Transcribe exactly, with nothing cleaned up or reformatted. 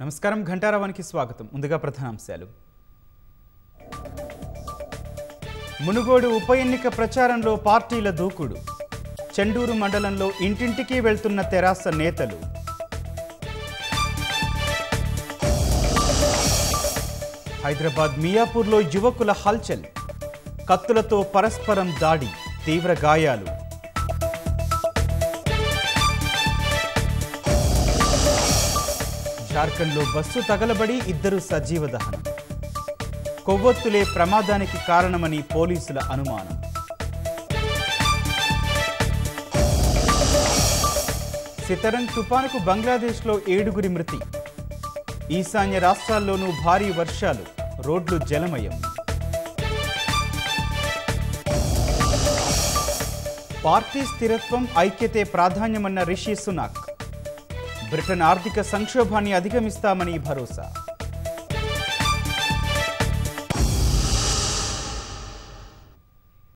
నమస్కారం ఘంటారావానికి స్వాగతం. ముందుగా ప్రధానాంశాలు. మునుగోడు ఉప ఎన్నిక ప్రచారంలో పార్టీల దూకుడు. చెండూరు మండలంలో ఇంటింటికి వెళ్తున్న తెరాస నేతలు. హైదరాబాద్ మియాపూర్లో యువకుల హల్చల్. కత్తులతో పరస్పరం దాడి, తీవ్ర గాయాలు. జార్ఖండ్లో బస్సు తగలబడి ఇద్దరు సజీవ దహనం. కొవ్వొత్తులే ప్రమాదానికి కారణమని పోలీసుల అనుమానం. సితరంగ్ తుపానుకు బంగ్లాదేశ్లో ఏడుగురి మృతి. ఈశాన్య రాష్ట్రాల్లోనూ భారీ వర్షాలు, రోడ్లు జలమయం. పార్టీ స్థిరత్వం, ఐక్యతే ప్రాధాన్యమన్న రిషి సునాక్. బ్రిటన్ ఆర్థిక సంక్షోభాన్ని అధిగమిస్తామని భరోసా.